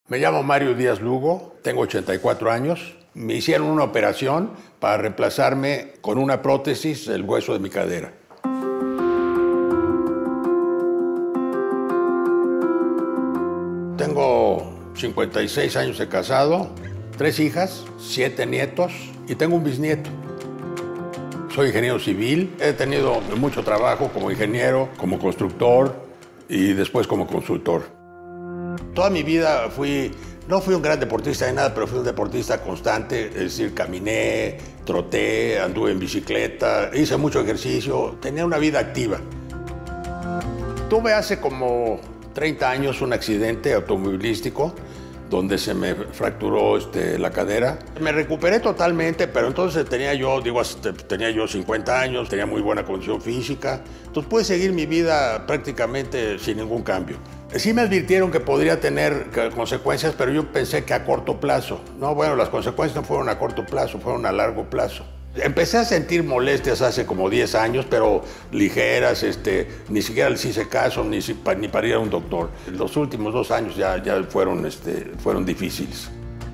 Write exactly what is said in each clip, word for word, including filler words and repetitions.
Me llamo Mario Díaz Lugo, tengo ochenta y cuatro años. Me hicieron una operación para reemplazarme con una prótesis el hueso de mi cadera. Tengo cincuenta y seis años de casado, tres hijas, siete nietos y tengo un bisnieto. Soy ingeniero civil, he tenido mucho trabajo como ingeniero, como constructor y después como consultor. Toda mi vida fui, no fui un gran deportista de nada, pero fui un deportista constante, es decir, caminé, troté, anduve en bicicleta, hice mucho ejercicio, tenía una vida activa. Tuve hace como treinta años un accidente automovilístico donde se me fracturó este, la cadera. Me recuperé totalmente, pero entonces tenía yo, digo, tenía yo cincuenta años, tenía muy buena condición física, entonces pude seguir mi vida prácticamente sin ningún cambio. Sí me advirtieron que podría tener consecuencias, pero yo pensé que a corto plazo. No, bueno, las consecuencias no fueron a corto plazo, fueron a largo plazo. Empecé a sentir molestias hace como diez años, pero ligeras, este, ni siquiera les hice caso, ni, ni para ir a un doctor. Los últimos dos años ya, ya fueron, este, fueron difíciles.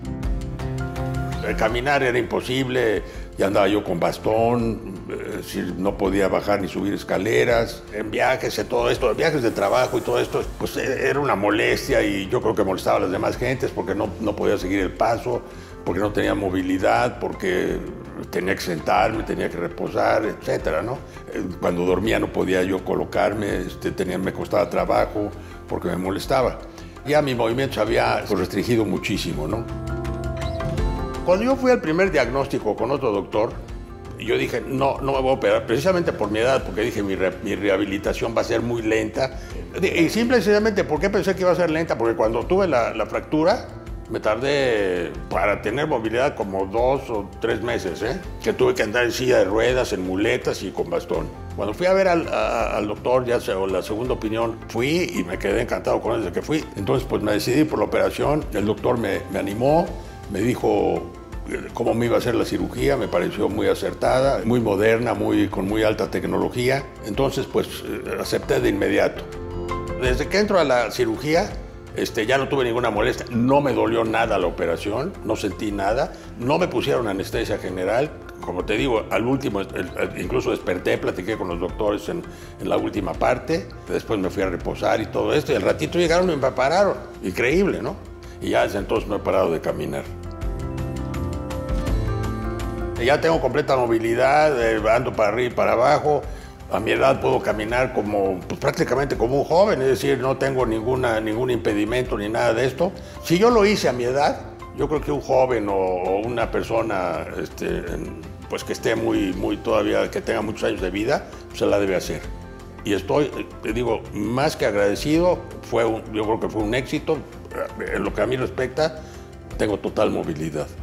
El caminar era imposible, ya andaba yo con bastón, es decir, no podía bajar ni subir escaleras. En viajes y todo esto, viajes de trabajo y todo esto, pues era una molestia y yo creo que molestaba a las demás gentes porque no, no podía seguir el paso, porque no tenía movilidad, porque tenía que sentarme, tenía que reposar, etcétera, ¿no? Cuando dormía no podía yo colocarme, este, tenía, me costaba trabajo porque me molestaba. Ya mi movimiento se había restringido muchísimo, ¿no? Cuando yo fui al primer diagnóstico con otro doctor, yo dije, no, no me voy a operar, precisamente por mi edad, porque dije, mi, re, mi rehabilitación va a ser muy lenta. Y simple y sencillamente, ¿por qué pensé que iba a ser lenta? Porque cuando tuve la, la fractura, me tardé para tener movilidad como dos o tres meses, ¿eh? Que tuve que andar en silla de ruedas, en muletas y con bastón. Cuando fui a ver al, a, al doctor, ya sea la segunda opinión, fui y me quedé encantado con él desde que fui. Entonces, pues me decidí por la operación, el doctor me, me animó, me dijo cómo me iba a hacer la cirugía, me pareció muy acertada, muy moderna, muy, con muy alta tecnología. Entonces, pues acepté de inmediato. Desde que entro a la cirugía, Este, ya no tuve ninguna molestia, no me dolió nada la operación, no sentí nada, no me pusieron anestesia general, como te digo, al último, el, el, incluso desperté, platiqué con los doctores en, en la última parte, después me fui a reposar y todo esto, y al ratito llegaron y me pararon, increíble, ¿no? Y ya desde entonces no he parado de caminar. Ya tengo completa movilidad, eh, ando para arriba y para abajo. A mi edad puedo caminar como, pues, prácticamente como un joven, es decir, no tengo ninguna, ningún impedimento ni nada de esto. Si yo lo hice a mi edad, yo creo que un joven o, o una persona este, pues que esté muy, muy todavía, que tenga muchos años de vida, pues se la debe hacer. Y estoy, te digo, más que agradecido, fue un, yo creo que fue un éxito. En lo que a mí respecta, tengo total movilidad.